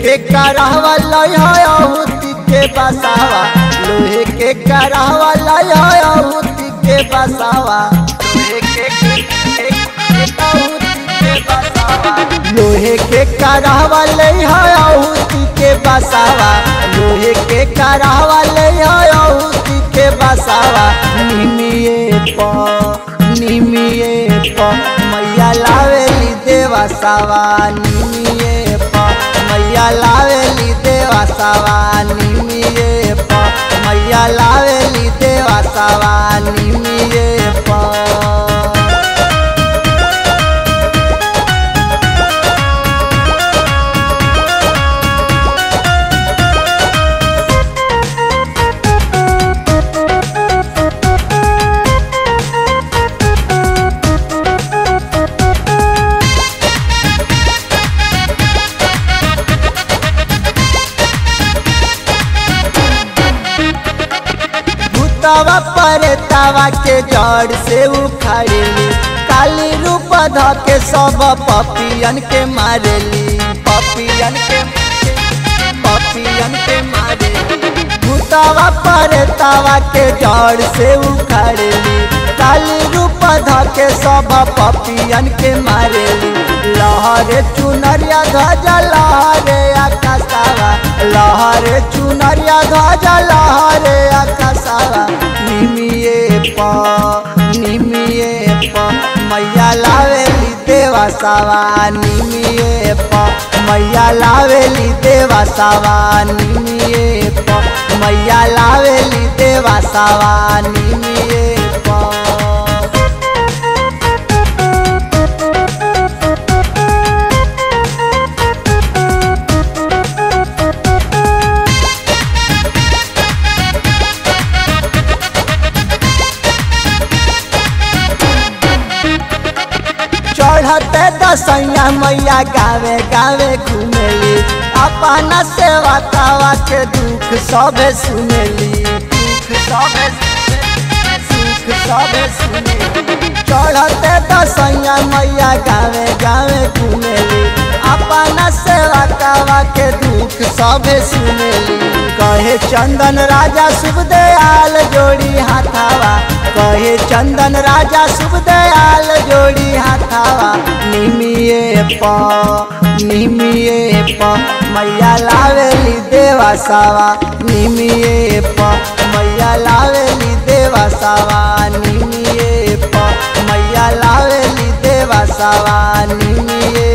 के करावा लहुति के बसावा, लोहे के करावा लहुति के बसावा, लोहे के करावा लहुति के बसावा, लोहे के करावा लहुति के बसावा। निमिये प मैया लावेली देवा सावा, निमिये प मैया लावेली देवा सावा, निमिये प मैया लावेली देवा सावा, निमिये प। तवा पर तवा के जड़ से उखाड़ेली, काली रूप ध के सब पपियन के मारेली, पपियन के मारेली। तवा पर तवा के जड़ से उखाड़ेली, काली रूप ध के सब पपियन के मारेली। लहरे चुनरिया ध्वजा लहरे आकाशवा, लहरे चुनरिया ध्वजा लहरे आकाशवा। निमिये प मैया लावेली देवा सावा, निमिये प मैया लावेली देवा सावा, निमिये प मैया लावेली देवा सावा, निमिये प। चढ़ते दसैया मैया गावे गावे घूमेली, अपना सेवा तावा के दुख सबे सुनेली, सुख सबे सुनेली। चढ़ते दसैया मैया गावे गावे घूमेली, अपना सेवा तावा के दुख सबे सुनेली। कहे चंदन राजा शुभ दयाल जोड़ी हाथावा, कहे चंदन राजा शुभ दयाल जोड़ी हाथावा। निमिये प मैया लावेली देवा सावा, निमिये प मैया लावेली देवा सावा, निमिये प मैया लावेली देवा सावा, निमिये